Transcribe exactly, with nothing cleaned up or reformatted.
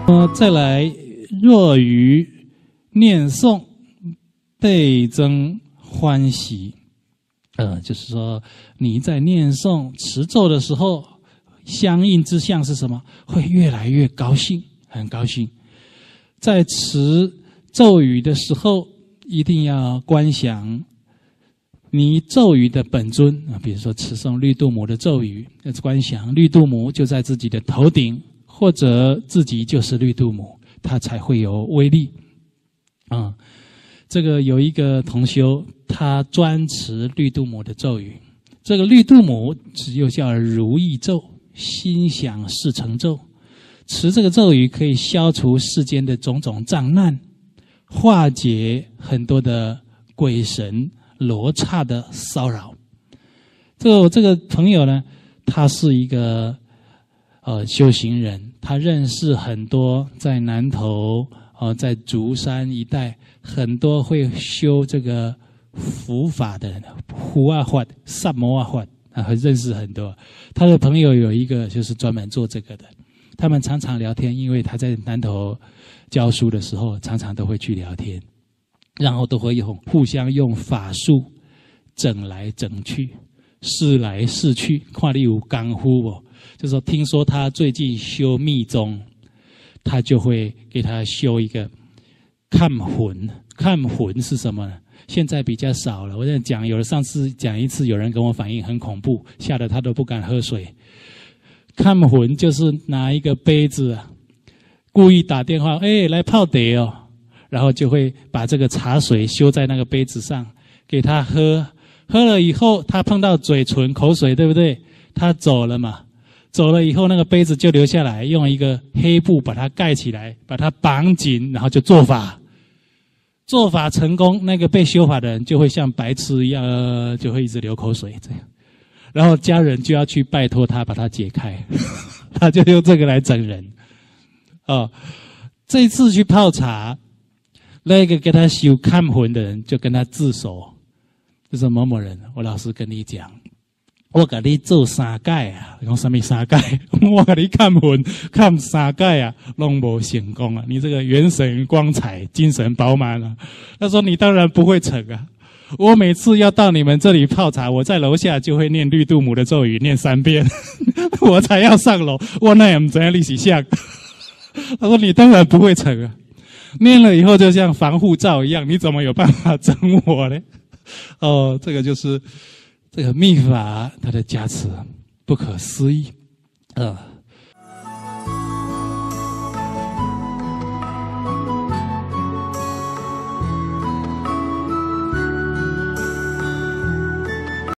呃，再来，若于念诵倍增欢喜，呃，就是说你在念诵持咒的时候，相应之相是什么？会越来越高兴，很高兴。在持咒语的时候，一定要观想你咒语的本尊啊，比如说持诵绿度母的咒语，要观想绿度母就在自己的头顶，或者自己就是绿度母，它才会有威力。啊、嗯，这个有一个同修，他专持绿度母的咒语。这个绿度母只有叫如意咒、心想事成咒。持这个咒语可以消除世间的种种障难，化解很多的鬼神罗刹的骚扰。这个我这个朋友呢，他是一个呃修行人，他认识很多在南投呃在竹山一带很多会修这个佛法的人，护啊法、萨摩啊法啊，认识很多。他的朋友有一个就是专门做这个的，他们常常聊天，因为他在南投教书的时候，常常都会去聊天，然后都会用互相用法术整来整去，试来试去，看你有功夫哦。就说听说他最近修密宗，他就会给他修一个看魂。看魂是什么呢？现在比较少了。我在讲，有了上次讲一次，有人跟我反映很恐怖，吓得他都不敢喝水。看魂就是拿一个杯子啊，故意打电话，哎、欸，来泡茶哦，然后就会把这个茶水修在那个杯子上，给他喝。喝了以后，他碰到嘴唇口水，对不对？他走了嘛，走了以后，那个杯子就留下来，用一个黑布把它盖起来，把它绑紧，然后就做法。做法成功，那个被修法的人就会像白痴一样，呃、就会一直流口水这样。然后家人就要去拜托他把他解开，他就用这个来整人。哦，这一次去泡茶，那个给他修看魂的人就跟他自首，就说某某人，我老实跟你讲，我给你做三届啊，你讲什么三届？我给你看魂看三届啊，拢无成功啊！你这个元神光彩，精神饱满啊。他说你当然不会成啊。我每次要到你们这里泡茶，我在楼下就会念绿度母的咒语，念三遍，我才要上楼。我那也不知道你是像。他说你当然不会成啊，念了以后就像防护罩一样，你怎么有办法整我呢？哦，这个就是这个秘法，它的加持不可思议啊。呃